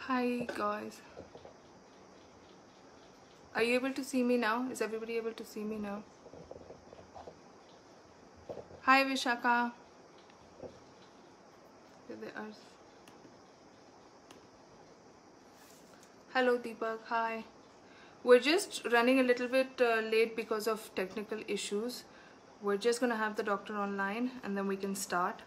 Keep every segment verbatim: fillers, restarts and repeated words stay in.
Hi guys, are you able to see me now? Is everybody able to see me now? Hi Vishaka. There they are. Hello Deepak, hi. We're just running a little bit uh, late because of technical issues. We're just gonna have the doctor online and then we can start.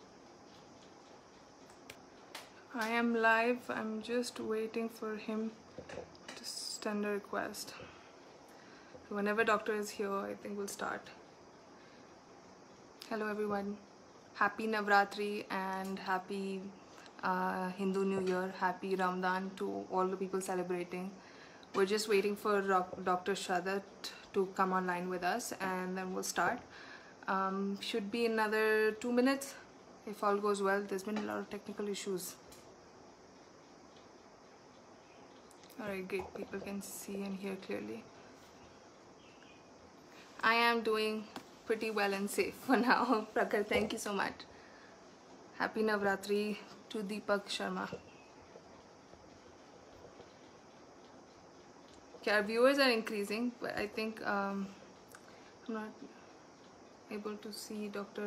I am live. I'm just waiting for him to send a request. Whenever doctor is here, I think we'll start. Hello everyone. Happy Navratri and happy uh, Hindu New Year. Happy Ramadan to all the people celebrating. We're just waiting for Doctor Shadat to come online with us and then we'll start. Um, should be another two minutes if all goes well. There's been a lot of technical issues. Alright, great. People can see and hear clearly. I am doing pretty well and safe for now. Prakhar, thank you so much. Happy Navratri to Deepak Sharma. Okay, our viewers are increasing, but I think um, I'm not able to see Doctor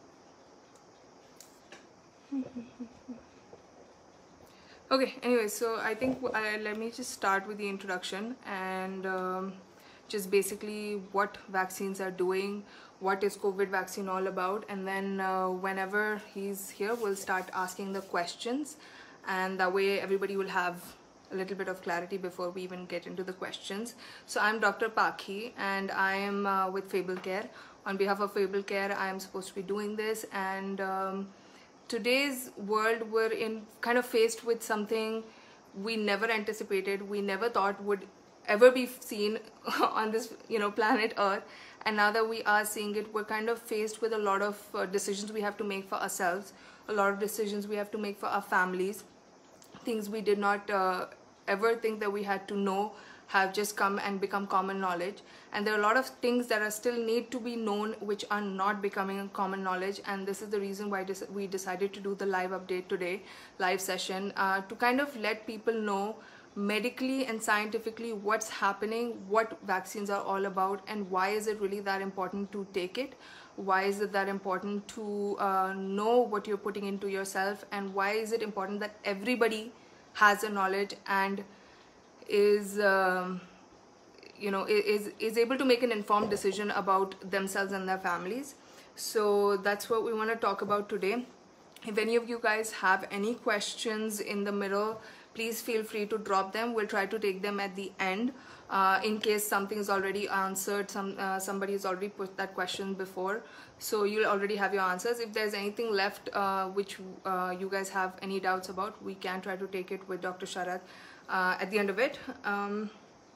Okay, anyway, so I think uh, let me just start with the introduction and um, just basically what vaccines are doing, what is COVID vaccine all about, and then uh, whenever he's here, we'll start asking the questions, and that way everybody will have a little bit of clarity before we even get into the questions. So I'm Doctor Pakhi and I am uh, with Fable Care. On behalf of Fable Care, I am supposed to be doing this, and um, today's world we're in kind of faced with something we never anticipated, we never thought would ever be seen on this, you know, planet Earth, and now that we are seeing it, we're kind of faced with a lot of uh, decisions we have to make for ourselves, a lot of decisions we have to make for our families, things we did not uh, ever think that we had to know have just come and become common knowledge, and there are a lot of things that are still need to be known which are not becoming common knowledge, and this is the reason why we decided to do the live update today, live session, uh, to kind of let people know medically and scientifically what's happening, what vaccines are all about, and why is it really that important to take it, why is it that important to uh, know what you're putting into yourself, and why is it important that everybody has the knowledge and is um, you know is is able to make an informed decision about themselves and their families. So that's what we want to talk about today. If any of you guys have any questions in the middle, please feel free to drop them. We'll try to take them at the end uh, in case something is already answered, some uh, somebody has already put that question before, so you'll already have your answers. If there's anything left uh, which uh, you guys have any doubts about, we can try to take it with Doctor Sharat uh, at the end of it. Um,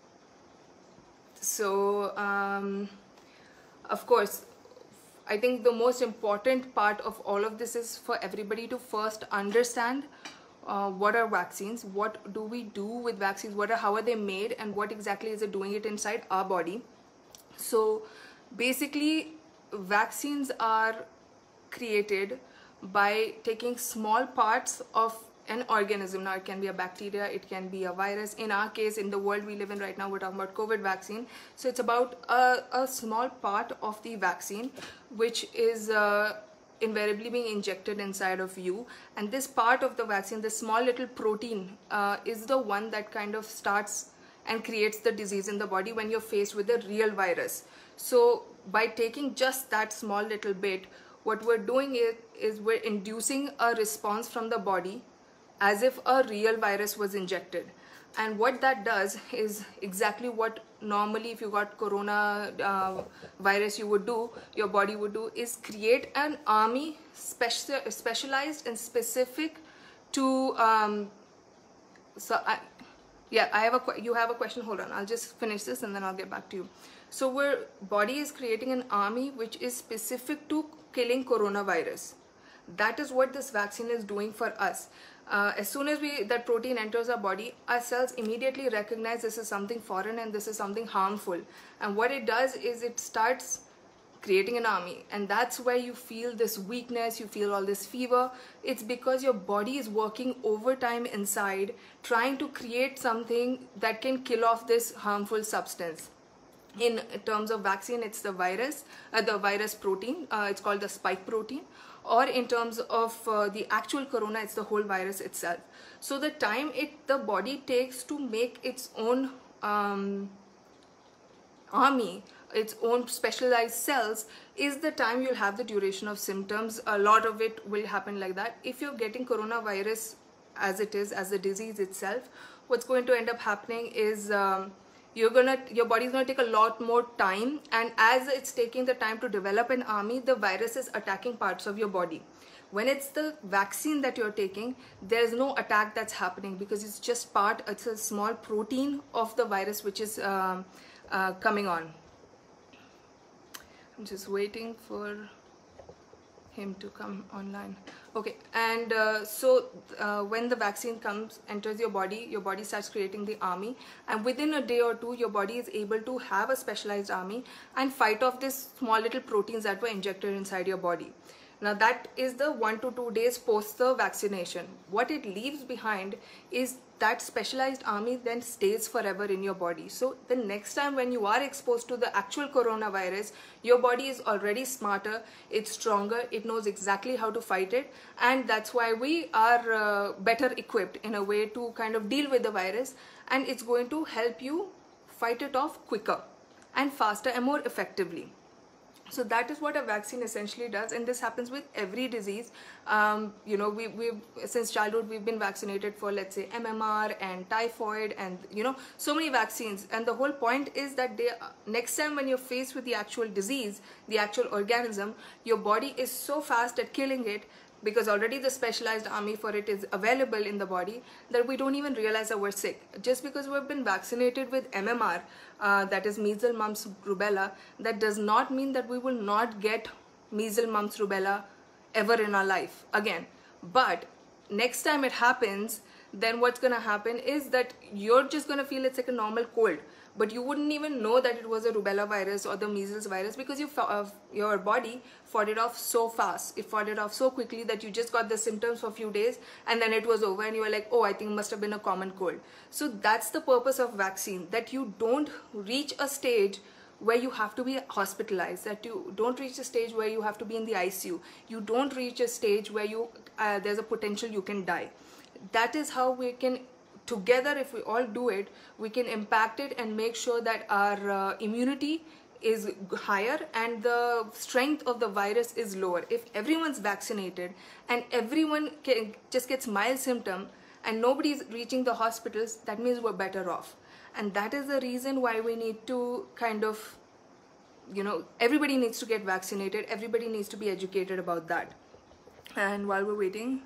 so um, of course, I think the most important part of all of this is for everybody to first understand uh, what are vaccines, what do we do with vaccines, what are, how are they made, and what exactly is it doing it inside our body. So basically, vaccines are created by taking small parts of an organism. Now it can be a bacteria, it can be a virus. In our case, in the world we live in right now, we're talking about COVID vaccine. So it's about a, a small part of the vaccine which is uh, invariably being injected inside of you, and this part of the vaccine, this small little protein uh, is the one that kind of starts and creates the disease in the body when you're faced with a real virus. So by taking just that small little bit, what we're doing is, is we're inducing a response from the body as if a real virus was injected. And what that does is exactly what normally if you got corona uh, virus you would do, your body would do, is create an army speci specialized and specific to um, so I, yeah I have a you have a question, hold on, I'll just finish this and then I'll get back to you. So where body is creating an army which is specific to killing coronavirus. That is what this vaccine is doing for us. Uh, as soon as we that protein enters our body, our cells immediately recognize this is something foreign and this is something harmful, and what it does is it starts creating an army. And that's where you feel this weakness, you feel all this fever. It's because your body is working overtime inside, trying to create something that can kill off this harmful substance. In terms of vaccine, it's the virus, uh, the virus protein, uh, it's called the spike protein. Or in terms of uh, the actual corona, it's the whole virus itself. So the time it the body takes to make its own um, army, its own specialized cells, is the time you'll have the duration of symptoms. A lot of it will happen like that. If you're getting coronavirus as it is, as the disease itself, what's going to end up happening is um, you're gonna your body's gonna take a lot more time, and as it's taking the time to develop an army, the virus is attacking parts of your body. When it's the vaccine that you're taking, there's no attack that's happening, because it's just part, it's a small protein of the virus which is um, uh, coming on. I'm just waiting for him to come online. Okay, and uh, so uh, when the vaccine comes, enters your body, your body starts creating the army, and within a day or two, your body is able to have a specialized army and fight off these small little proteins that were injected inside your body. Now that is the one to two days post the vaccination. What it leaves behind is that specialized army then stays forever in your body. So the next time when you are exposed to the actual coronavirus, your body is already smarter, it's stronger, it knows exactly how to fight it, and that's why we are uh, better equipped in a way to kind of deal with the virus, and it's going to help you fight it off quicker and faster and more effectively. So that is what a vaccine essentially does, and this happens with every disease. Um, you know, we, we've, since childhood, we've been vaccinated for, let's say, M M R and typhoid and, you know, so many vaccines. And the whole point is that they, next time when you're faced with the actual disease, the actual organism, your body is so fast at killing it, because already the specialized army for it is available in the body, that we don't even realize that we're sick. Just because we've been vaccinated with M M R, uh, that is measles, mumps, rubella, that does not mean that we will not get measles, mumps, rubella ever in our life again. But next time it happens, then what's going to happen is that you're just going to feel it's like a normal cold, but you wouldn't even know that it was a rubella virus or the measles virus, because you, uh, your body fought it off so fast. It fought it off so quickly that you just got the symptoms for a few days and then it was over, and you were like, oh, I think it must have been a common cold. So that's the purpose of vaccine, that you don't reach a stage where you have to be hospitalized, that you don't reach a stage where you have to be in the I C U. You don't reach a stage where you uh, there's a potential you can die. That is how we can, together, if we all do it, we can impact it and make sure that our uh, immunity is higher and the strength of the virus is lower. If everyone's vaccinated and everyone can, just gets mild symptom and nobody's reaching the hospitals, that means we're better off. And that is the reason why we need to kind of, you know, everybody needs to get vaccinated. Everybody needs to be educated about that. And while we're waiting,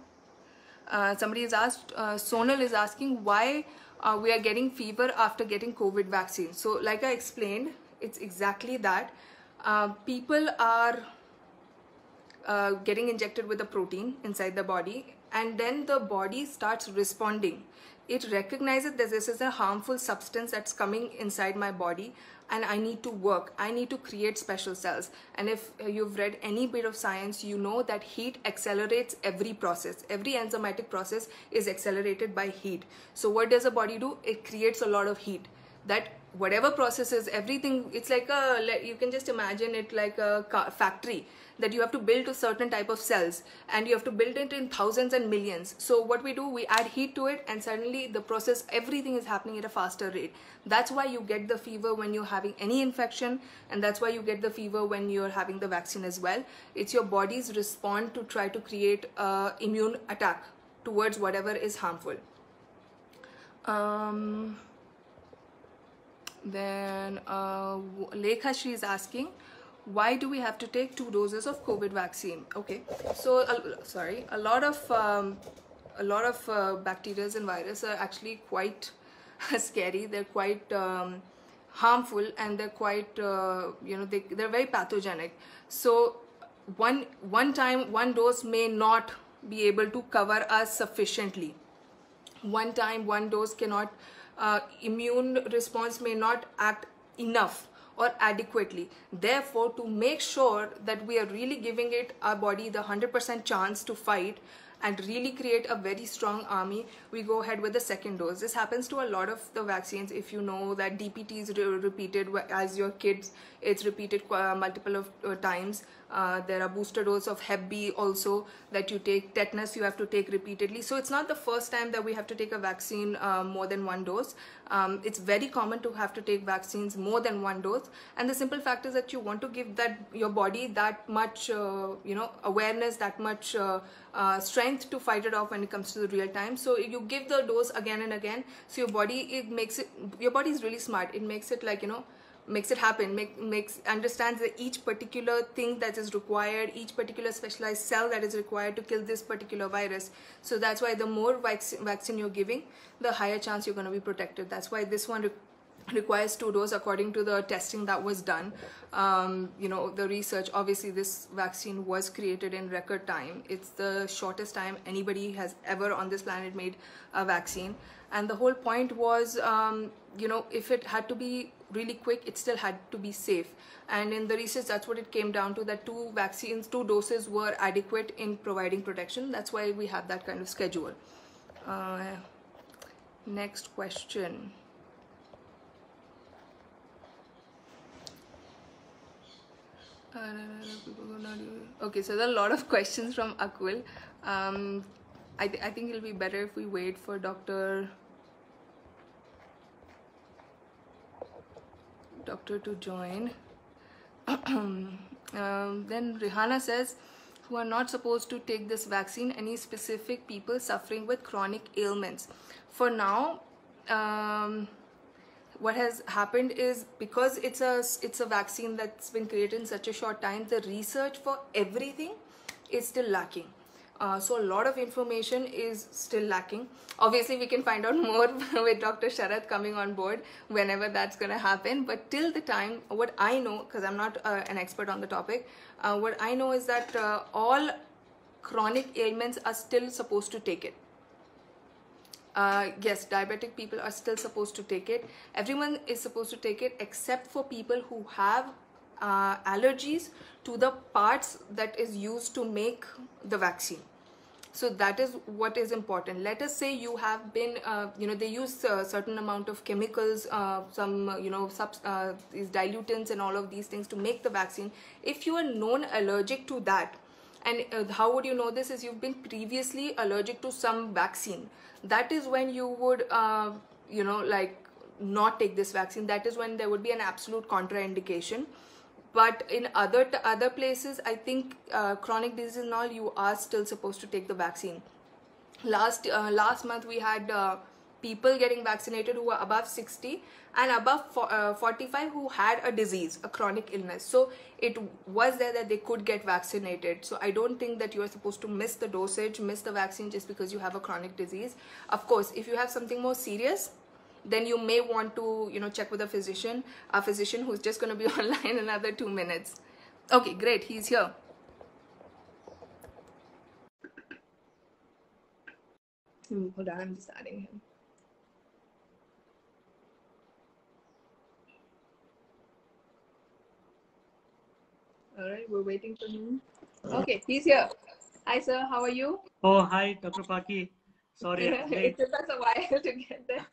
Uh, somebody is asked, uh, Sonal is asking why uh, we are getting fever after getting COVID vaccine. So like I explained, it's exactly that. Uh, people are uh, getting injected with a protein inside the body, and then the body starts responding. It recognizes that this is a harmful substance that's coming inside my body, and I need to work. I need to create special cells. And if you've read any bit of science, you know that heat accelerates every process. Every enzymatic process is accelerated by heat. So what does the body do? It creates a lot of heat. That whatever processes, everything, it's like a, you can just imagine it like a factory, that you have to build a certain type of cells, and you have to build it in thousands and millions. So what we do, we add heat to it, and suddenly the process, everything is happening at a faster rate. That's why you get the fever when you're having any infection, and that's why you get the fever when you're having the vaccine as well. It's your body's response to try to create an immune attack towards whatever is harmful. Um, then uh, Lekha Shri is asking, why do we have to take two doses of COVID vaccine? Okay, so uh, sorry, a lot of um, a lot of uh, bacteria and viruses are actually quite scary. They're quite um, harmful, and they're quite uh, you know they they're very pathogenic. So one one time one dose may not be able to cover us sufficiently. One time one dose cannot uh, immune response may not act enough, or adequately. Therefore, to make sure that we are really giving it our body the one hundred percent chance to fight and really create a very strong army, we go ahead with the second dose. This happens to a lot of the vaccines. If you know that D P T is re repeated as your kids, it's repeated uh, multiple of uh, times. Uh, there are booster doses of Hep B also that you take. Tetanus you have to take repeatedly. So it's not the first time that we have to take a vaccine uh, more than one dose. Um, it's very common to have to take vaccines more than one dose. And the simple fact is that you want to give that your body that much, uh, you know, awareness, that much uh, uh, strength to fight it off when it comes to the real time. So you give the dose again and again. So your body, it makes it. Your body is really smart. It makes it like, you know, makes it happen, make, makes understands that each particular thing that is required, each particular specialized cell that is required to kill this particular virus. So that's why the more vac vaccine you're giving, the higher chance you're going to be protected. That's why this one re requires two doses according to the testing that was done. Um, you know, the research, obviously this vaccine was created in record time. It's the shortest time anybody has ever on this planet made a vaccine. And the whole point was, um, you know, if it had to be really quick, it still had to be safe. And in the research, that's what it came down to, that two vaccines, two doses were adequate in providing protection. That's why we have that kind of schedule. Uh, next question. Okay, so there are a lot of questions from Akul. Um, I, th I think it'll be better if we wait for Doctor Doctor to join. um, then Rihanna says, who are not supposed to take this vaccine, any specific people suffering with chronic ailments. For now, um, what has happened is, because it's a it's a vaccine that's been created in such a short time, the research for everything is still lacking. Uh, so a lot of information is still lacking. Obviously, we can find out more with Doctor Sharath coming on board whenever that's going to happen. But till the time, what I know, because I'm not uh, an expert on the topic, uh, what I know is that uh, all chronic ailments are still supposed to take it. Uh, yes, diabetic people are still supposed to take it. Everyone is supposed to take it except for people who have uh, allergies to the parts that is used to make the vaccine. So that is what is important. Let us say you have been, uh, you know, they use a certain amount of chemicals, uh, some, uh, you know, subs, uh, these dilutants and all of these things to make the vaccine. If you are known allergic to that, and uh, how would you know this is you've been previously allergic to some vaccine, that is when you would, uh, you know, like not take this vaccine. That is when there would be an absolute contraindication. But in other other places, I think uh, chronic disease and all, you are still supposed to take the vaccine. Last uh, last month we had uh, people getting vaccinated who were above sixty and above forty-five who had a disease, a chronic illness. So it was there that they could get vaccinated. So I don't think that you are supposed to miss the dosage, miss the vaccine just because you have a chronic disease. Of course, if you have something more serious, then you may want to, you know, check with a physician, a physician who's just going to be online in another two minutes. Okay, great. He's here. Hmm, hold on, I'm just adding him. All right, we're waiting for him. Okay, he's here. Hi, sir. How are you? Oh, hi, Doctor Paki. Sorry, it took us a while to get there.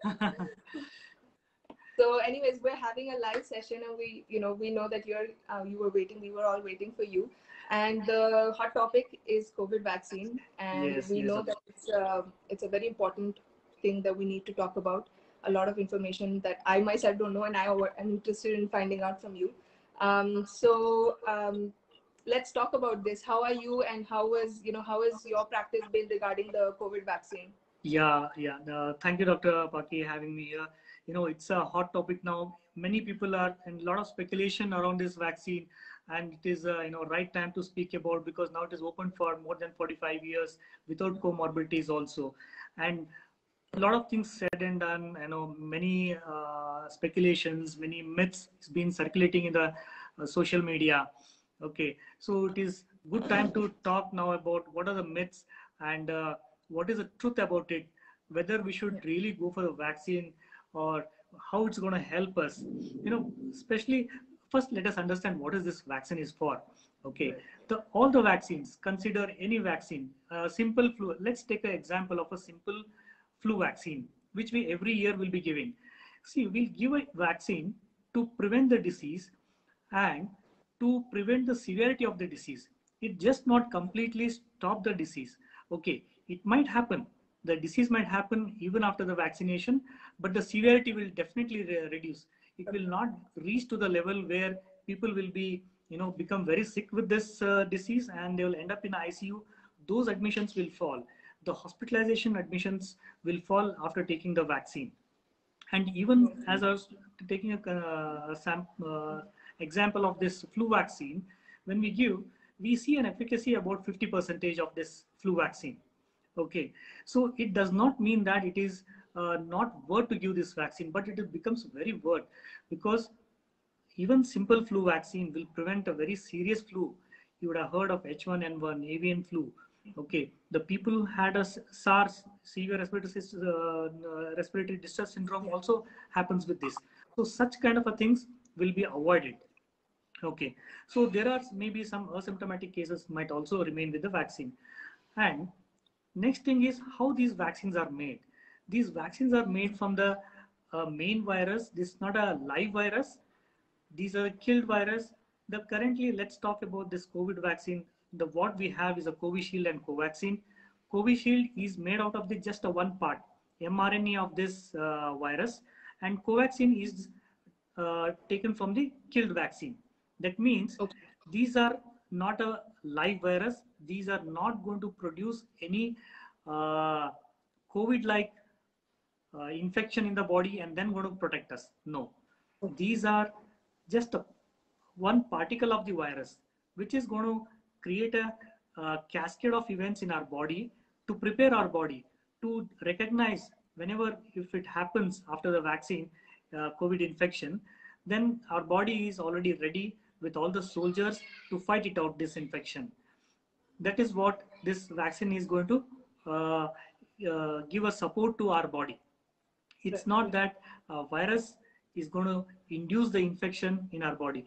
So, anyways, we're having a live session, and we, you know, we know that you're, uh, you were waiting. We were all waiting for you, and the hot topic is COVID vaccine, and yes, we yes, know that it's, uh, it's a very important thing that we need to talk about. A lot of information that I myself don't know, and I am interested in finding out from you. Um, so. Um, Let's talk about this. How are you, and how was, you know, how has your practice been regarding the COVID vaccine? Yeah, yeah. Uh, thank you, Doctor Paki, having me here. You know, it's a hot topic now. Many people are, and a lot of speculation around this vaccine, and it is, uh, you know, right time to speak about, because now it is open for more than forty-five years without comorbidities also, and a lot of things said and done. You know, many uh, speculations, many myths has been circulating in the uh, social media. Okay, so it is good time to talk now about what are the myths and uh, what is the truth about it, whether we should really go for the vaccine or how it's going to help us. You know, especially First, let us understand what is this vaccine is for. Okay, the all the vaccines, consider any vaccine, uh, simple flu. Let's take an example of a simple flu vaccine, which we every year will be giving. See, we'll give a vaccine to prevent the disease and to prevent the severity of the disease. It just not completely stop the disease. Okay, it might happen. The disease might happen even after the vaccination, but the severity will definitely re reduce. It will not reach to the level where people will be, you know, become very sick with this uh, disease and they will end up in I C U. Those admissions will fall. The hospitalization admissions will fall after taking the vaccine. And even as I was taking a uh, sam uh, example of this flu vaccine, when we give, we see an efficacy about fifty percentage of this flu vaccine. Okay, so it does not mean that it is uh, not worth to give this vaccine, but it becomes very worth, because even simple flu vaccine will prevent a very serious flu. You would have heard of H one N one, avian flu. Okay, the people who had a SARS, severe respiratory, uh, respiratory distress syndrome, also happens with this. So such kind of a things will be avoided. Okay, so there are maybe some asymptomatic cases might also remain with the vaccine. And next thing is how these vaccines are made. These vaccines are made from the uh, main virus. This is not a live virus. These are killed virus. The currently, let's talk about this COVID vaccine. The what we have is a Covishield and Covaxin. Covishield is made out of the just a one part mRNA of this uh, virus, and Covaxin is uh, taken from the killed vaccine. That means Okay. these are not a live virus. These are not going to produce any uh, COVID-like uh, infection in the body and then going to protect us. No, these are just a, one particle of the virus, which is going to create a, a cascade of events in our body to prepare our body to recognize whenever if it happens after the vaccine, uh, COVID infection, then our body is already ready with all the soldiers to fight it out, this infection. That is what this vaccine is going to uh, uh, give a support to our body. It's not that a virus is going to induce the infection in our body.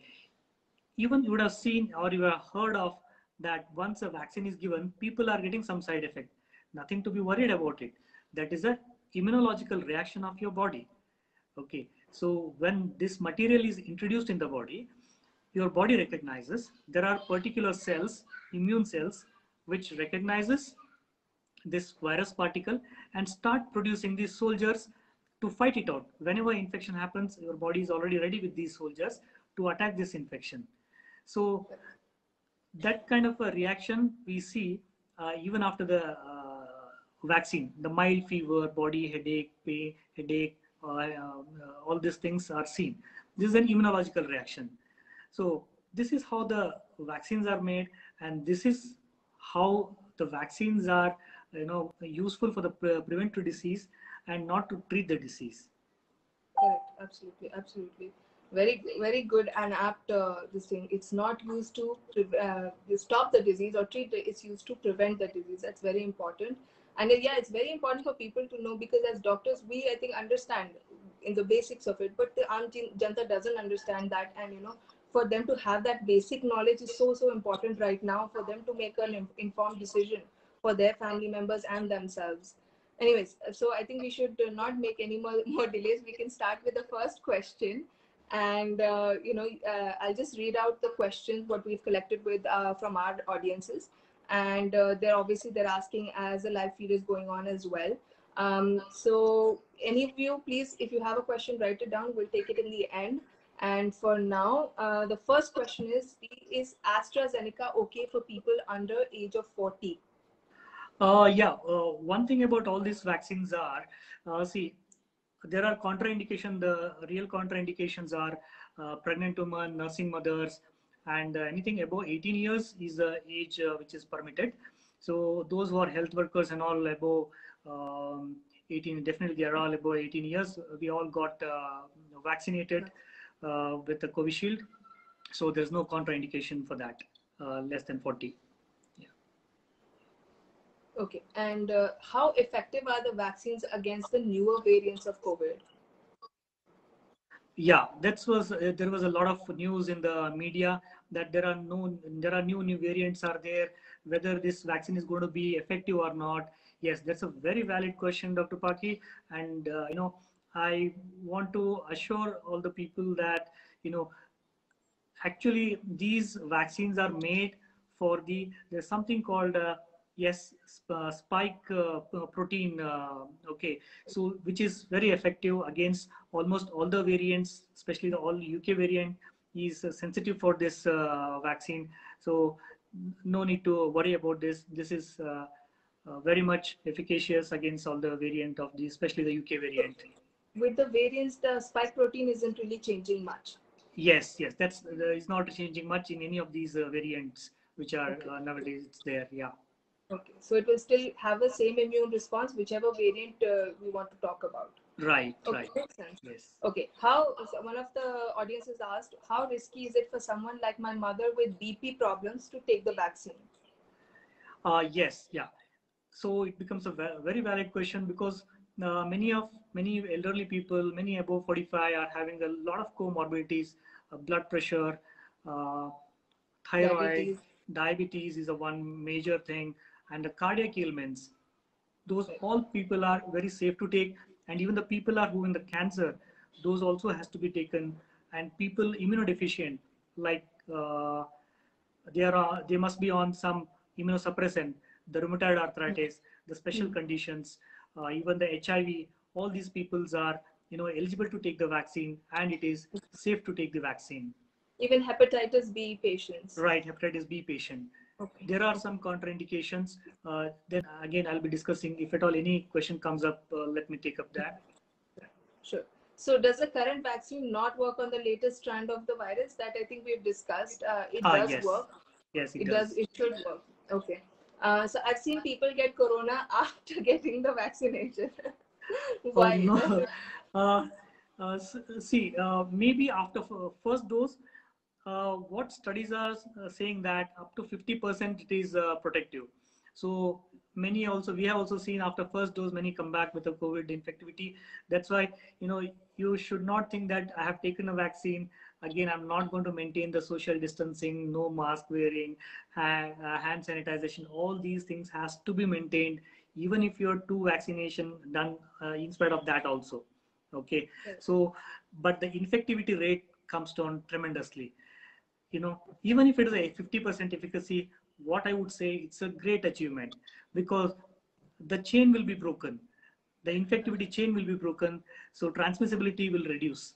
Even you would have seen or you have heard of that once a vaccine is given, people are getting some side effect. Nothing to be worried about it. That is a immunological reaction of your body. Okay, so when this material is introduced in the body, your body recognizes there are particular cells, immune cells, which recognizes this virus particle and start producing these soldiers to fight it out. Whenever infection happens, your body is already ready with these soldiers to attack this infection. So that kind of a reaction we see uh, even after the uh, vaccine, the mild fever, body headache, pain, headache, uh, uh, all these things are seen. This is an immunological reaction. So this is how the vaccines are made, and this is how the vaccines are, you know, useful for the pre preventive disease and not to treat the disease. Correct. Absolutely. Absolutely. Very, very good and apt. Uh, this thing. It's not used to uh, stop the disease or treat it. It's used to prevent the disease. That's very important. And uh, yeah, it's very important for people to know, because as doctors, we I think understand in the basics of it, but the Aam Janta doesn't understand that, and you know, for them to have that basic knowledge is so so important right now for them to make an informed decision for their family members and themselves. Anyways, so I think we should uh, not make any more, more delays. We can start with the first question. And, uh, you know, uh, I'll just read out the questions, what we've collected with uh, from our audiences. And uh, they're obviously, they're asking as the live feed is going on as well. Um, so any of you, please, if you have a question, write it down. We'll take it in the end. And for now, uh, the first question is, is AstraZeneca okay for people under age of forty? Uh, yeah, uh, one thing about all these vaccines are, uh, see, there are contraindication. The real contraindications are uh, pregnant women, nursing mothers, and uh, anything above eighteen years is the age uh, which is permitted. So those who are health workers and all above um, eighteen, definitely they are all above eighteen years. We all got uh, vaccinated uh, with the Covishield. So there's no contraindication for that, uh, less than forty. Okay. And uh, how effective are the vaccines against the newer variants of COVID? Yeah, that was uh, there was a lot of news in the media that there are no there are new new variants are there, whether this vaccine is going to be effective or not. Yes, that's a very valid question, Doctor Paki, and uh, you know I want to assure all the people that you know actually these vaccines are made for the there's something called uh, yes sp- uh, spike uh, p- protein, uh, okay, so which is very effective against almost all the variants, especially the all UK variant is uh, sensitive for this uh, vaccine. So no need to worry about this. This is uh, uh, very much efficacious against all the variant of the, especially the UK variant. With the variants, the spike protein isn't really changing much. Yes, yes, that's uh, it's not changing much in any of these uh, variants which are Okay. uh, nowadays. It's there, yeah. Okay. So it will still have the same immune response, whichever variant uh, we want to talk about. Right, Okay, right. makes sense. Yes. Okay, how so one of the audiences asked, how risky is it for someone like my mother with B P problems to take the vaccine? Uh, yes, yeah. So it becomes a very valid question because uh, many of many elderly people, many above forty-five, are having a lot of comorbidities, uh, blood pressure, uh, thyroid, Diabetes. diabetes is a one major thing, and the cardiac ailments. Those Right. all people are very safe to take, and even the people are who in the cancer, those also has to be taken, and people immunodeficient like uh, they are they must be on some immunosuppressant, the rheumatoid arthritis, the special Hmm. conditions, uh, even the H I V. All these peoples are you know eligible to take the vaccine, and it is safe to take the vaccine. Even hepatitis B patients. Right, hepatitis B patient. Okay. There are Okay. some contraindications. Uh, then again, I'll be discussing. If at all any question comes up, uh, let me take up that. Sure. So does the current vaccine not work on the latest strand of the virus that I think we've discussed? Uh, it Ah, does yes, work. yes, it It does. does. It should work. Okay. Uh, so I've seen people get corona after getting the vaccination. Oh Why? no. Uh, uh, see, uh, maybe after first dose, uh, what studies are uh, saying that up to fifty percent it is uh, protective. So many also, we have also seen after first dose, many come back with a COVID infectivity. That's why, you know, you should not think that I have taken a vaccine. Again, I'm not going to maintain the social distancing, no mask wearing, hand, uh, hand sanitization. All these things has to be maintained even if you're two vaccination done uh, in spite of that also, okay. So but the infectivity rate comes down tremendously, you know, even if it is a fifty percent efficacy, what I would say, it's a great achievement because the chain will be broken, the infectivity chain will be broken, so transmissibility will reduce.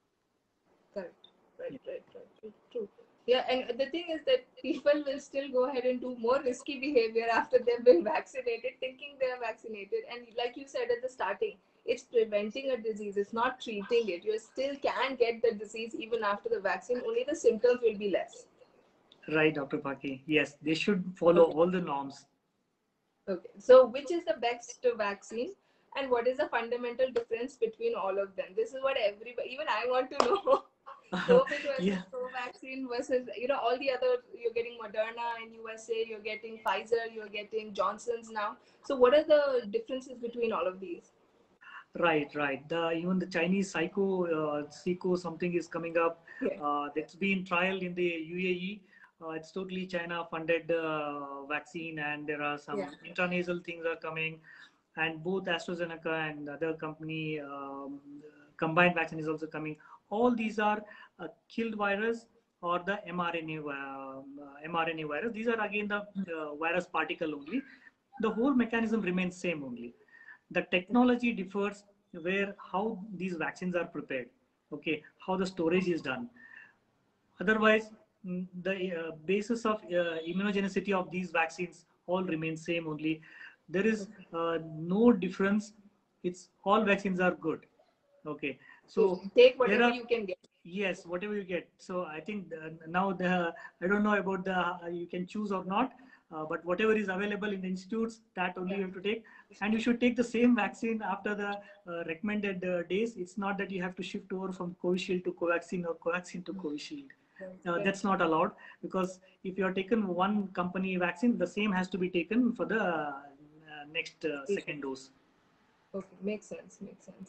Correct. Right, Yeah. right, right, right. True. Yeah, and the thing is that people will still go ahead and do more risky behavior after they've been vaccinated, thinking they're vaccinated. And like you said at the starting, it's preventing a disease, it's not treating it. You still can get the disease even after the vaccine, only the symptoms will be less. Right, Dr. Paki. Yes, they should follow Okay. all the norms. Okay. So, which is the best vaccine, and what is the fundamental difference between all of them? This is what everybody, even I want to know. COVID Yeah. versus Covaxin versus, you know, all the other, you're getting Moderna in U S A, you're getting Pfizer, you're getting Johnson's now. So, what are the differences between all of these? Right, right. The even the Chinese psycho, uh, psycho something is coming up. Yeah. Uh, that's been trialed in the U A E. Uh, it's totally China-funded uh, vaccine, and there are Yeah. some intranasal things are coming. And both AstraZeneca and other company um, combined vaccine is also coming. All these are a killed virus or the mRNA um, uh, mRNA virus. These are again the uh, virus particle only. The whole mechanism remains same only. The technology differs where how these vaccines are prepared, okay, how the storage is done. Otherwise, mm, the uh, basis of uh, immunogenicity of these vaccines all remain same only. There is uh, no difference. It's all vaccines are good, okay. So, So take there whatever are, you can get. yes, whatever you get. So I think the, now the I don't know about the uh, you can choose or not, uh, but whatever is available in the institutes, that only you have to take, and you should take the same vaccine after the uh, recommended uh, days. It's not that you have to shift over from Covishield to Covaxin or Covaxin to Covishield. Uh, that's not allowed because if you are taken one company vaccine, the same has to be taken for the uh, next uh, second dose. Okay, makes sense, makes sense.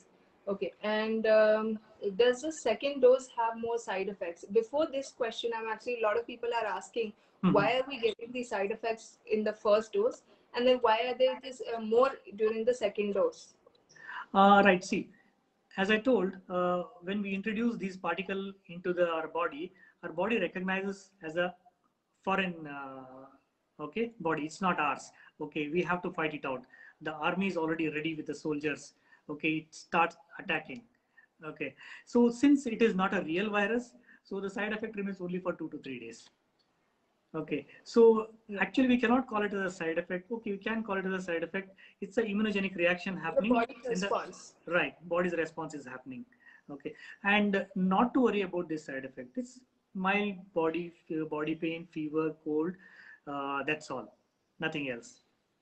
Okay, and um, does the second dose have more side effects? Before this question, I'm actually, a lot of people are asking, Mhm. why are we getting these side effects in the first dose, and then why are there this uh, more during the second dose? Uh, right. See, as I told, uh, when we introduce these particle into the, our body, our body recognizes as a foreign, uh, okay, body. It's not ours. Okay, we have to fight it out. The army is already ready with the soldiers. Okay, it starts attacking. Okay, so since it is not a real virus, so the side effect remains only for two to three days. Okay, so Yeah. actually we cannot call it as a side effect. Okay, we can call it as a side effect. It's an immunogenic reaction The happening body's in the response. right body's response is happening. Okay, and not to worry about this side effect. It's mild body body pain, fever, cold. Uh, that's all, nothing else.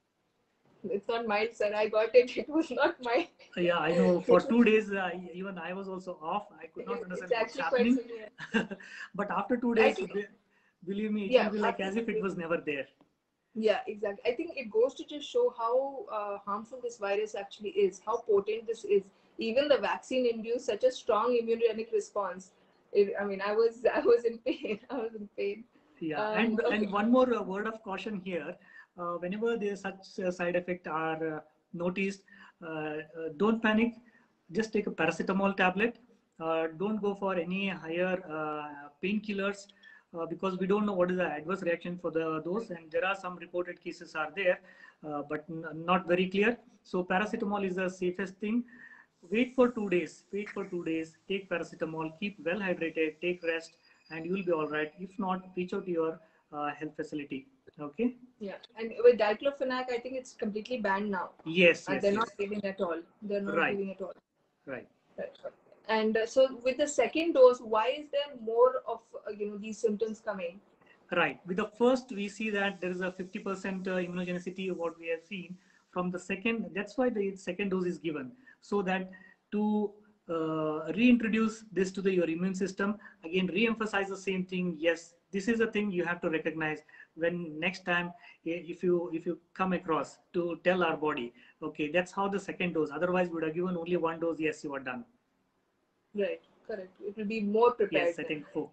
It's not mild, sir. I got it. It was not mild. Yeah, I know. For two days, uh, even I was also off. I could not It's understand what's actually quite happening. severe. But after two I days, think, believe me, it will yeah, be like after as two if it days. was never there. Yeah, exactly. I think it goes to just show how uh, harmful this virus actually is, how potent this is. Even the vaccine induced such a strong immunogenic response. It, I mean, I was I was in pain. I was in pain. Yeah, Um, and okay. and one more uh, word of caution here. Uh, whenever there's such uh, side effect are uh, noticed, uh, uh, don't panic. Just take a paracetamol tablet. Uh, don't go for any higher uh, painkillers uh, because we don't know what is the adverse reaction for the those, and there are some reported cases are there, uh, but not very clear. So paracetamol is the safest thing. Wait for two days. Wait for two days. Take paracetamol. Keep well hydrated. Take rest, and you will be all right. If not, reach out to your uh, health facility. Okay. Yeah, and with diclofenac, I think it's completely banned now. Yes. Uh, Yes. they're not Yes. giving at all. They're not Right. giving at all. Right. Right. And uh, so, with the second dose, why is there more of uh, you know these symptoms coming? Right. With the first, we see that there is a fifty percent uh, immunogenicity of what we have seen. From the second, that's why the second dose is given, so that to uh, reintroduce this to the, your immune system, again, re-emphasize the same thing. Yes, this is a thing you have to recognize when next time, if you if you come across, to tell our body, okay, that's how the second dose. Otherwise, we would have given only one dose. Yes, you are done. Right. Correct. It will be more prepared Yes, I then. think so.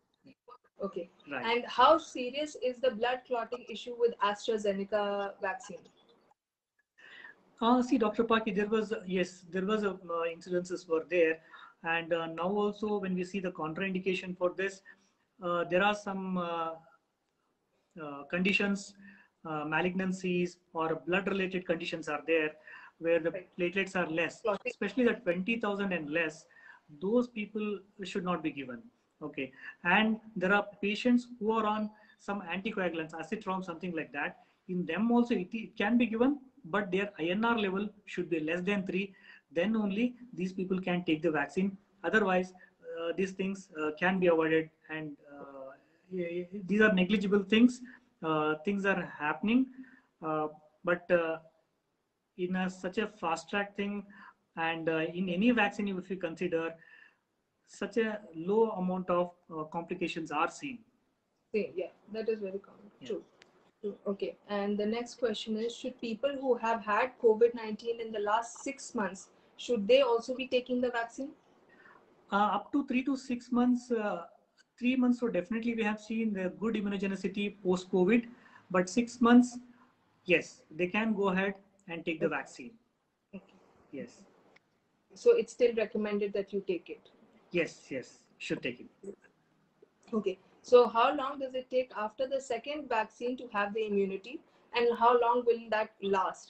Okay. Right. And how serious is the blood clotting issue with AstraZeneca vaccine? Uh, see, Doctor Paki, there was, yes, there was a, uh, incidences were there. And uh, now also when we see the contraindication for this, uh, there are some uh, uh, conditions, uh, malignancies or blood related conditions are there where the Right. platelets are less, Clotting. especially the twenty thousand and less, those people should not be given. Okay. And there are patients who are on some anticoagulants, acetrom, something like that. In them also it, it can be given, but their I N R level should be less than three. Then only these people can take the vaccine. Otherwise, uh, these things uh, can be avoided, and uh, these are negligible things. Uh, things are happening, uh, but uh, in a, such a fast track thing, and uh, in any vaccine, if you consider, such a low amount of uh, complications are seen. Same. Yeah, that is very common. Yeah. True. True. Okay. And the next question is: should people who have had COVID nineteen in the last six months should they also be taking the vaccine? Uh, up to three to six months, uh, three months, so definitely we have seen the good immunogenicity post COVID. But six months, yes, they can go ahead and take the Okay. vaccine. Okay. Yes. So it's still recommended that you take it. Yes, yes, should take it. Okay. So how long does it take after the second vaccine to have the immunity, and how long will that last?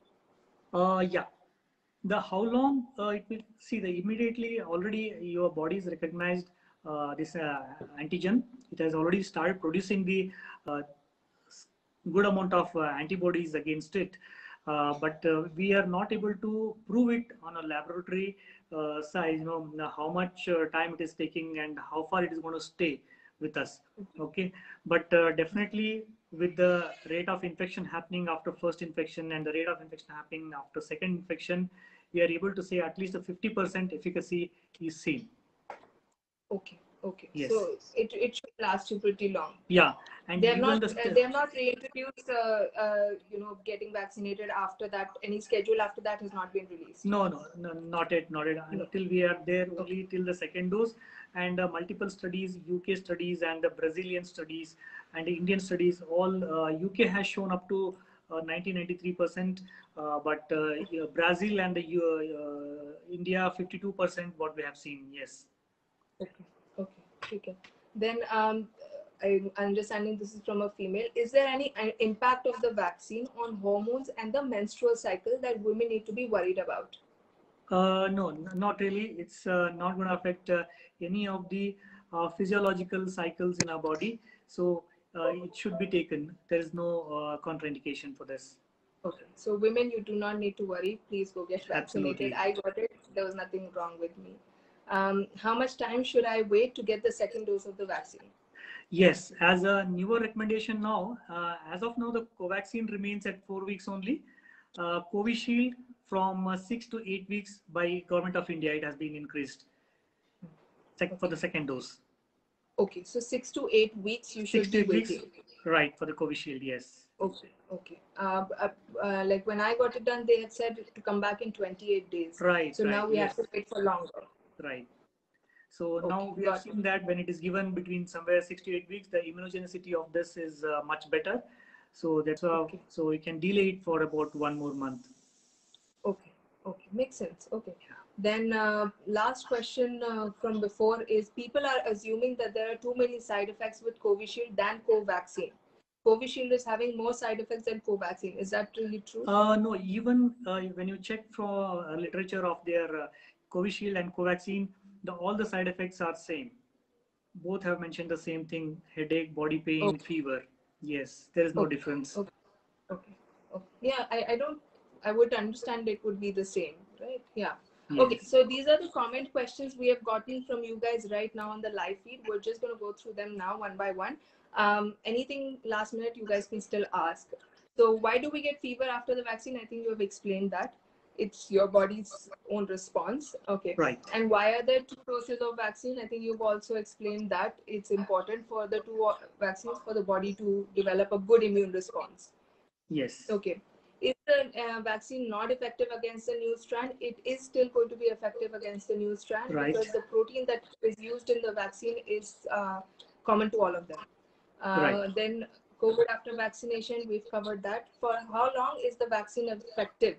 Uh, yeah. The how long uh, it will see the immediately already your body is recognized uh, this uh, antigen. It has already started producing the uh, good amount of uh, antibodies against it. Uh, but uh, we are not able to prove it on a laboratory uh, size, you know, how much uh, time it is taking and how far it is going to stay with us. Okay. But uh, definitely with the rate of infection happening after first infection and the rate of infection happening after second infection, we are able to say at least a fifty percent efficacy is seen. Okay. Okay, Yes. so it it should last you pretty long. Yeah, and They're even not the uh, st- they're not reintroduced. Uh, uh, you know, getting vaccinated after that. Any schedule after that has not been released. no, no, no, not yet, not yet. No. Until we are there Okay. only till the second dose, and uh, multiple studies, U K studies, and the Brazilian studies, and the Indian studies. All uh, U K has shown up to uh, ninety ninety-three percent, uh, but uh, yeah, Brazil and the uh, uh, India fifty-two percent. What we have seen, yes. Okay. Okay. Okay. Then um, I'm understanding this is from a female. Is there any uh, impact of the vaccine on hormones and the menstrual cycle that women need to be worried about? Uh, no, n- not really. It's uh, not going to affect uh, any of the uh, physiological cycles in our body. So uh, it should be taken. There is no uh, contraindication for this. Okay, so women, you do not need to worry. Please go get vaccinated. Absolutely. I got it. There was nothing wrong with me. Um, how much time should I wait to get the second dose of the vaccine? Yes, as a newer recommendation now, uh, as of now, the Covaxin remains at four weeks only. Uh, Covishield from uh, six to eight weeks by Government of India, it has been increased sec- for the second dose. Okay, so six to eight weeks you Six should to be eight weeks, waiting. right, for the Covishield, yes. Okay, okay. Uh, uh, uh, like when I got it done, they had said to come back in twenty-eight days. Right, So right, now we yes, have to wait for longer. right. So Okay, now we have got it. seen that when it is given between somewhere six to eight weeks, the immunogenicity of this is uh, much better. So that's why, Okay. so we can delay it for about one more month. Okay, okay, makes sense. Okay. Then uh, last question uh, from before is people are assuming that there are too many side effects with Covishield than Covaxin. Covishield is having more side effects than Covaxin. Is that really true? Uh, no, even uh, when you check for uh, literature of their uh, Covishield and Covaxin, the, all the side effects are same. Both have mentioned the same thing: headache, body pain, Okay. fever. Yes, there is no Okay. difference. Okay. Okay. Okay. Yeah, I, I don't, I would understand it would be the same, right? Yeah. Yes. Okay, so these are the comment questions we have gotten from you guys right now on the live feed. We're just going to go through them now one by one. Um, anything last minute you guys can still ask. So why do we get fever after the vaccine? I think you have explained that. It's your body's own response. Okay. Right. And why are there two doses of vaccine? I think you've also explained that it's important for the two vaccines for the body to develop a good immune response. Yes. Okay. Is the uh, vaccine not effective against the new strand? It is still going to be effective against the new strand Right. because the protein that is used in the vaccine is uh, common to all of them. Uh, Right. Then COVID after vaccination, we've covered that. For how long is the vaccine effective?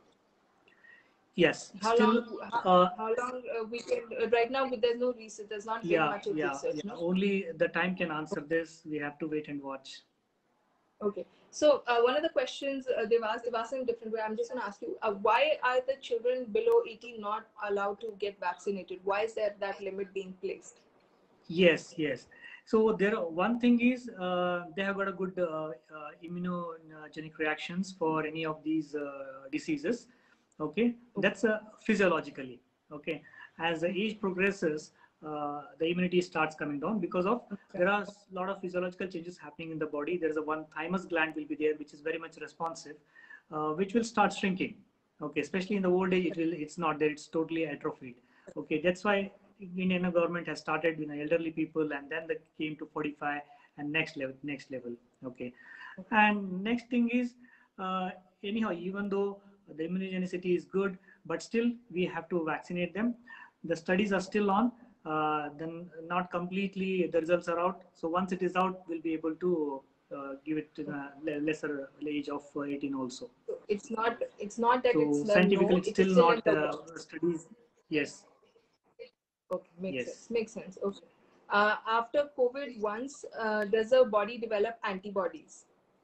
Yes. How Still, long? How, uh, how long uh, we can? Uh, right now, there's no research. There's not been yeah, much of yeah, research. yeah. No? Only the time can answer this. We have to wait and watch. Okay. So uh, one of the questions uh, they've asked, they've asked in a different way. I'm just going to ask you, uh, why are the children below eighteen not allowed to get vaccinated? Why is there that limit being placed? Yes, yes. So there, one thing is uh, they have got a good uh, uh, immunogenic reactions for any of these uh, diseases. Okay, Okay. that's uh, physiologically. Okay, as the age progresses, uh, the immunity starts coming down because of Okay. there are a lot of physiological changes happening in the body. There is a one thymus gland will be there, which is very much responsive, uh, which will start shrinking. Okay, especially in the old age, it will it's not there. It's totally atrophied. Okay, that's why Indian government has started with elderly people, and then they came to forty-five and next level, next level. Okay, and next thing is uh, anyhow, even though the immunogenicity is good, but still we have to vaccinate them. The studies are still on. Uh, then not completely the results are out. So once it is out, we'll be able to uh, give it to the lesser age of eighteen also. So it's not. It's not that So it's a scientifically, no. it's It is still still in not the uh, works. studies. Yes. Okay, makes Yes. sense. Makes sense. Okay. Uh, after COVID, once uh, does the body develop antibodies?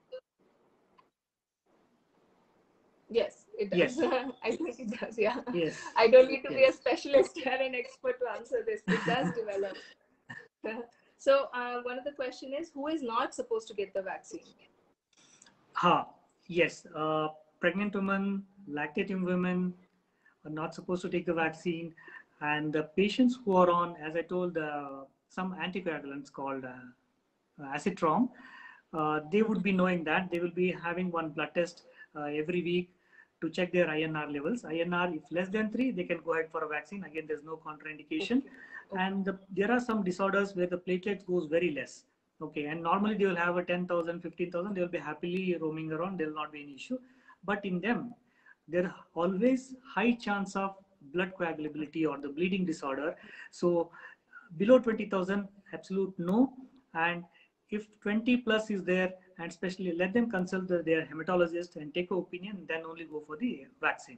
Yes, it does. Yes. I think it does. Yeah. Yes. I don't need to Yes. be a specialist or an expert to answer this. It does develop. So uh, one of the question is, who is not supposed to get the vaccine? Ha. Yes. Uh, pregnant women, lactating women are not supposed to take the vaccine, and the patients who are on, as I told, uh, some anticoagulants called uh, acetrom, uh, they would be knowing that they will be having one blood test uh, every week to check their I N R levels. I N R, if less than three, they can go ahead for a vaccine. Again, there's no contraindication. Okay. Okay. And the, there are some disorders where the platelets goes very less. Okay, and normally they will have a ten thousand, fifteen thousand, they will be happily roaming around, there will not be any issue. But in them, there are always high chance of blood coagulability or the bleeding disorder. So below twenty thousand, absolute no. And if twenty plus is there, and especially let them consult the, their hematologist and take an opinion, then only go for the vaccine.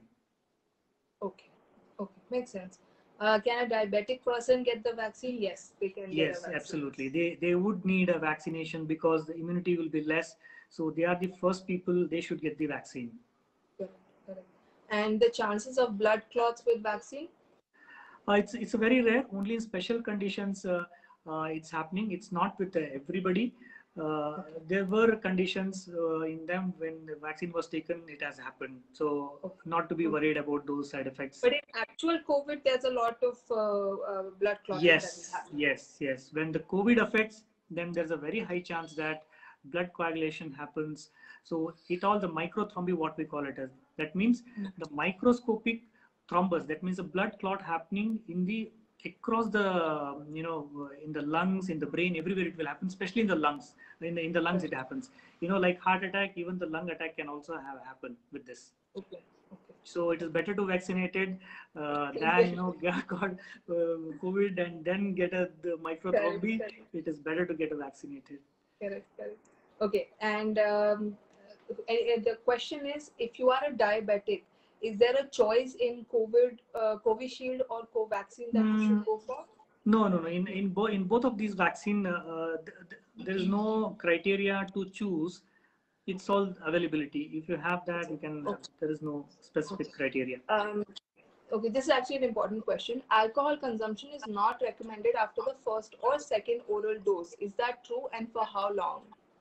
Okay, okay, makes sense. Uh, can a diabetic person get the vaccine? Yes, they can get yes, a vaccine. Absolutely. They, they would need a vaccination because the immunity will be less. So they are the first people, they should get the vaccine. Correct, correct. And the chances of blood clots with vaccine? Uh, it's, it's a very rare, only in special conditions uh, uh, it's happening. It's not with uh, everybody. Uh, okay. There were conditions uh, in them when the vaccine was taken, it has happened. So okay. not to be worried about those side effects. But in actual COVID, there's a lot of uh, uh, blood clotting. Yes, that yes, yes. When the COVID affects, then there's a very high chance that blood coagulation happens. So it all the microthrombi, what we call it as. That means mm-hmm. the microscopic thrombus, that means a blood clot happening in the across the, you know, in the lungs, in the brain, everywhere it will happen, especially in the lungs. In the, in the lungs it happens. You know, like heart attack, even the lung attack can also have happen with this. Okay. Okay. So it is better to vaccinated uh, than, you know, get uh, COVID and then get a the microthrombi. It is better to get a vaccinated. Correct, correct. Okay, and um, the question is, if you are a diabetic, is there a choice in COVID, uh, Covishield or Covaxin that mm. you should go for? No, no, no. In in, bo in both of these vaccine, uh, th th there is no criteria to choose. It's all availability. If you have that, you can. Okay. There is no specific okay. criteria. Um, okay, this is actually an important question. Alcohol consumption is not recommended after the first or second oral dose. Is that true, and for how long?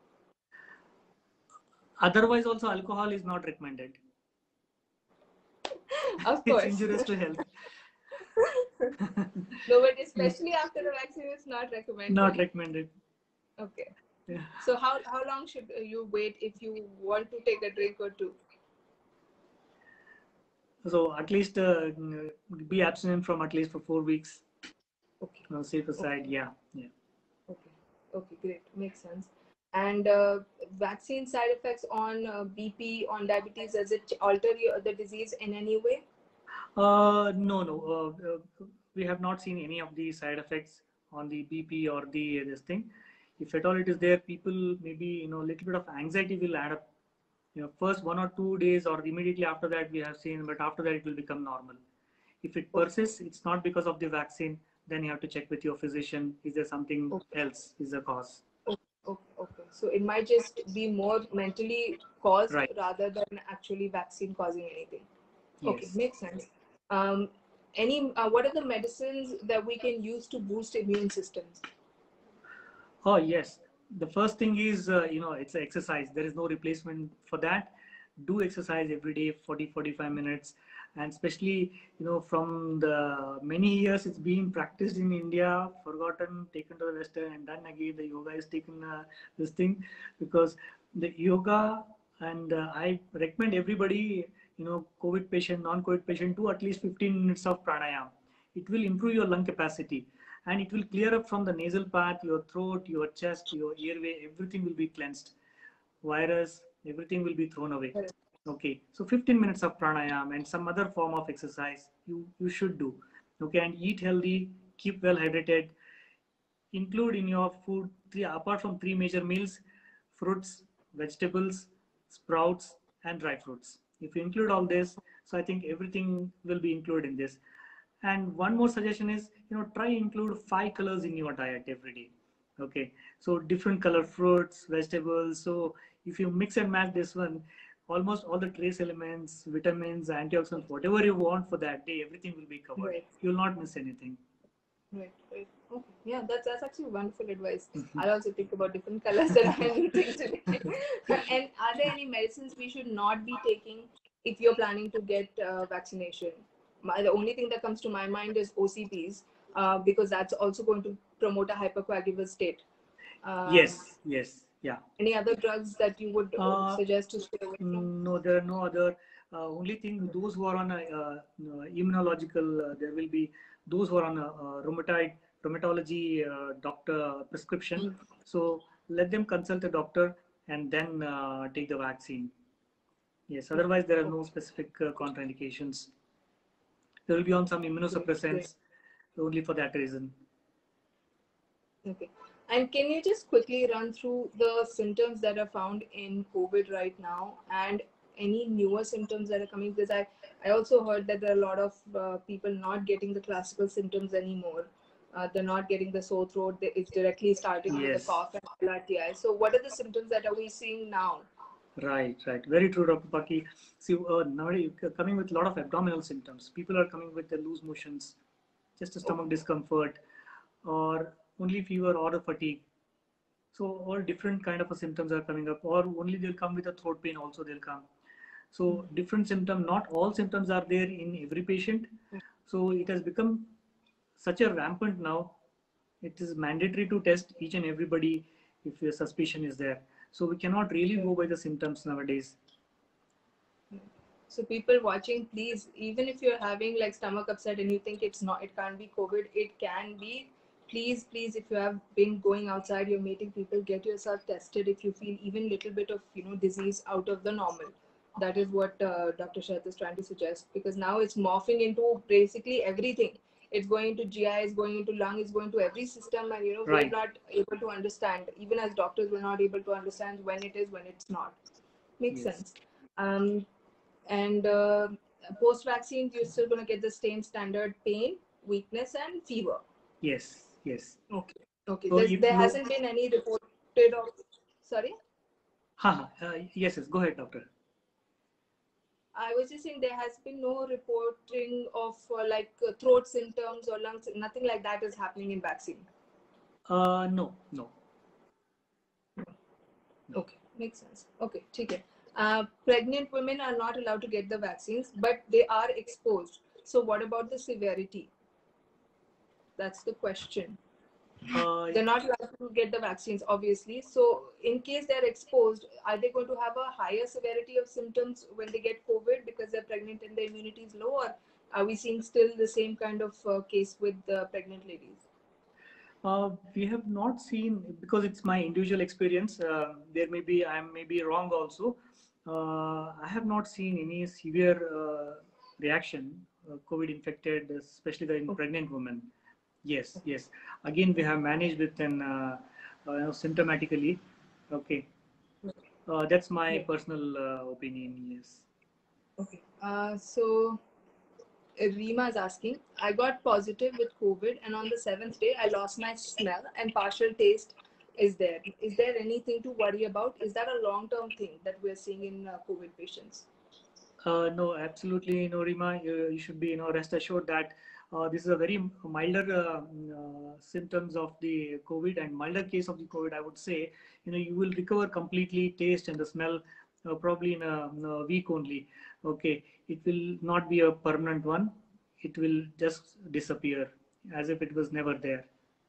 Otherwise, also alcohol is not recommended. Of course. It's injurious to health. No, but especially after the vaccine, it's not recommended. Not recommended. Okay. Yeah. So how, how long should you wait if you want to take a drink or two? So at least uh, be abstinent from at least for four weeks. Okay. On the safer okay. side, yeah. yeah. Okay. Okay, great. Makes sense. And uh, vaccine side effects on uh, B P, on diabetes, does it alter your, the disease in any way? Uh, no, no. Uh, uh, we have not seen any of the side effects on the B P or the uh, this thing. If at all it is there, people maybe, you know, a little bit of anxiety will add up. You know, first one or two days or immediately after that we have seen, but after that it will become normal. If it persists, it's not because of the vaccine. Then you have to check with your physician. Is there something okay. else is the cause? Okay. Okay. So it might just be more mentally caused right. rather than actually vaccine causing anything. Yes. Okay, makes sense. Um, any uh, what are the medicines that we can use to boost immune systems? Oh yes, the first thing is uh, you know, it's exercise. There is no replacement for that. Do exercise every day, forty forty-five minutes, and especially, you know, from the many years it's been practiced in India, forgotten, taken to the Western, and then again the yoga is taken uh, this thing, because the yoga, and uh, I recommend everybody, you know, COVID patient, non-COVID patient, do at least fifteen minutes of pranayama. It will improve your lung capacity and it will clear up from the nasal path, your throat, your chest, your airway, everything will be cleansed. Virus, everything will be thrown away. Okay, so fifteen minutes of pranayama and some other form of exercise you, you should do. Okay, and eat healthy, keep well hydrated. Include in your food, three, apart from three major meals, fruits, vegetables, sprouts, and dry fruits. If you include all this, so I think everything will be included in this. And one more suggestion is, you know, try include five colors in your diet every day. Okay, so different color fruits, vegetables. So if you mix and match this one, almost all the trace elements, vitamins, antioxidants, whatever you want for that day, everything will be covered. Right. You'll not miss anything. Right, right. Okay. Yeah, that's that's actually wonderful advice. I'll also think about different colors that I'm eating today. And are there any medicines we should not be taking if you're planning to get uh, vaccination? My, the only thing that comes to my mind is O C Ps, uh, because that's also going to promote a hypercoagulable state. Um, yes, yes, yeah. Any other drugs that you would uh, suggest to stay away from? No, there are no other. Uh, only thing, those who are on a uh, uh, immunological, uh, there will be those who are on a uh, rheumatoid rheumatology uh, doctor prescription. So let them consult a doctor and then uh, take the vaccine. Yes, otherwise there are no specific uh, contraindications. They will be on some immunosuppressants only for that reason. Okay. And can you just quickly run through the symptoms that are found in COVID right now and any newer symptoms that are coming? Because I, I also heard that there are a lot of uh, people not getting the classical symptoms anymore. Uh, they're not getting the sore throat. It's directly starting yes. with the cough and L R T I. So what are the symptoms that are we seeing now? Right, right. Very true, Doctor Paki. See, uh, nowadays coming with a lot of abdominal symptoms. People are coming with the loose motions, just a stomach okay. discomfort, or only fever or a fatigue. So all different kind of a symptoms are coming up, or only they'll come with a throat pain also they'll come. So mm-hmm. different symptom, not all symptoms are there in every patient. Mm-hmm. So it has become such a rampant now. It is mandatory to test each and everybody if a suspicion is there. So we cannot really go by the symptoms nowadays. So people watching, please, even if you're having like stomach upset and you think it's not, it can't be COVID, it can be. Please, please, if you have been going outside, you're meeting people, get yourself tested if you feel even little bit of, you know, disease out of the normal. That is what uh, Doctor Sharath is trying to suggest, because now it's morphing into basically everything. It's going into G I, it's going into lung, it's going to every system, and you know, right. we're not able to understand. Even as doctors, we're not able to understand when it is, when it's not. Makes yes. sense. Um, and uh, post-vaccine, you're still going to get the same standard pain, weakness, and fever. Yes, yes. Okay. Okay. So there hasn't been any reported of. Sorry. Ha. Uh, yes. Yes. Go ahead, doctor. I was just saying there has been no reporting of uh, like uh, throat symptoms or lungs. Nothing like that is happening in vaccine. Uh, no, no. Okay, makes sense. Okay, okay. Uh, pregnant women are not allowed to get the vaccines, but they are exposed. So what about the severity? That's the question. Uh, they're not allowed to get the vaccines, obviously. So in case they're exposed, are they going to have a higher severity of symptoms when they get COVID because they're pregnant and their immunity is low? Or are we seeing still the same kind of uh, case with the pregnant ladies? Uh, we have not seen, because it's my individual experience, uh, there may be, I may be wrong also. Uh, I have not seen any severe uh, reaction, uh, COVID infected, especially the in okay. pregnant women. Yes, yes. Again, we have managed with an uh, uh, symptomatically. Okay. Uh, that's my okay. personal uh, opinion, yes. Okay. Uh, so, Rima is asking, I got positive with COVID and on the seventh day, I lost my smell and partial taste is there. Is there anything to worry about? Is that a long-term thing that we're seeing in uh, COVID patients? Uh, no, absolutely no, Rima. You, you should be, you know, rest assured that uh, this is a very milder uh, uh, symptoms of the COVID and milder case of the COVID. I would say, you know, you will recover completely taste and the smell uh, probably in a, in a week only. Okay, it will not be a permanent one. It will just disappear as if it was never there.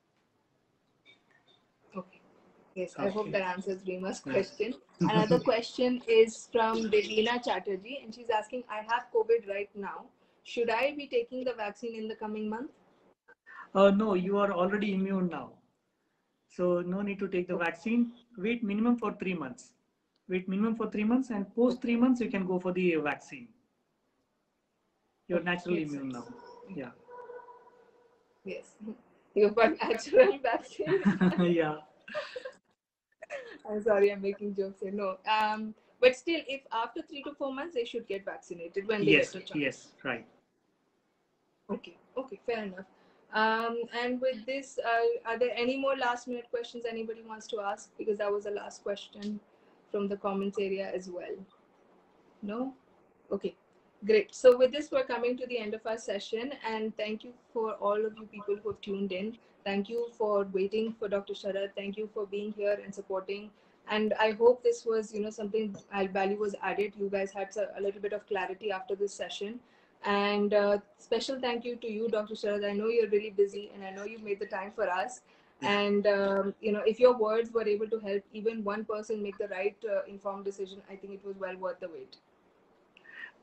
Okay. Yes, okay. I hope that answers Rima's question. Another question is from Devina Chatterjee, and she's asking, I have COVID right now. Should I be taking the vaccine in the coming month? Uh, no, you are already immune now. So no need to take the okay. vaccine. Wait minimum for three months. Wait minimum for three months and post three months you can go for the vaccine. You're okay. naturally Makes immune sense. now. Yeah. Yes. You've got natural vaccine. Yeah. I'm sorry, I'm making jokes here. No. Um, but still, if after three to four months, they should get vaccinated when they yes, get the chance. Yes, right. Okay, okay, fair enough. Um, and with this, uh, are there any more last minute questions anybody wants to ask? Because that was the last question from the comments area as well. No? Okay, great. So with this, we're coming to the end of our session. And thank you for all of you people who have tuned in. Thank you for waiting for Doctor Sharath. Thank you for being here and supporting. And I hope this was, you know, something value was added. You guys had a little bit of clarity after this session. And uh, special thank you to you, Doctor Sharath. I know you're really busy and I know you made the time for us. And, um, you know, if your words were able to help even one person make the right uh, informed decision, I think it was well worth the wait.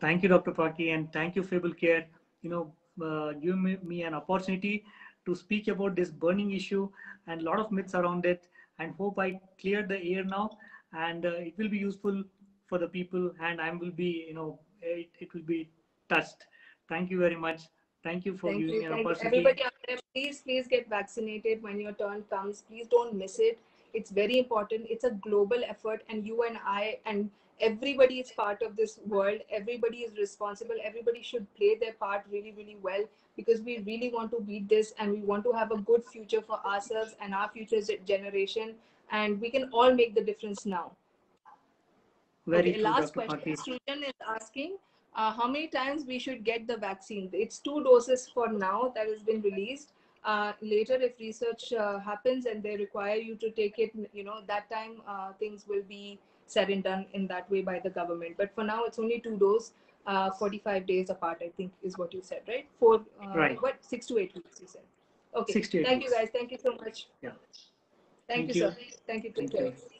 Thank you, Doctor Paki, and thank you, Fable Care, you know, uh, giving me, me an opportunity to speak about this burning issue and a lot of myths around it. And hope I cleared the air now, and uh, it will be useful for the people, and I will be, you know, it, it will be touched. Thank you very much. Thank you for Thank giving you. me an Thank you. opportunity. Everybody out there, please, please get vaccinated when your turn comes. Please don't miss it. It's very important. It's a global effort, and you and I and everybody is part of this world. Everybody is responsible. Everybody should play their part really, really well, because we really want to beat this, and we want to have a good future for ourselves and our future generation. And we can all make the difference now. Very Okay, true, last Doctor question. Paki. Srujan is asking uh, how many times we should get the vaccine. It's two doses for now that has been released. Uh, later, if research uh, happens and they require you to take it, you know, that time uh, things will be said and done in that way by the government. But for now, it's only two doses, uh, forty-five days apart, I think is what you said, right? Four, uh, Right. what, six to eight weeks, you said. Okay. Six to eight Thank weeks. you, guys. Thank you so much. Yeah. Thank, Thank you, you. sir. Thank you. Take Thank care. you.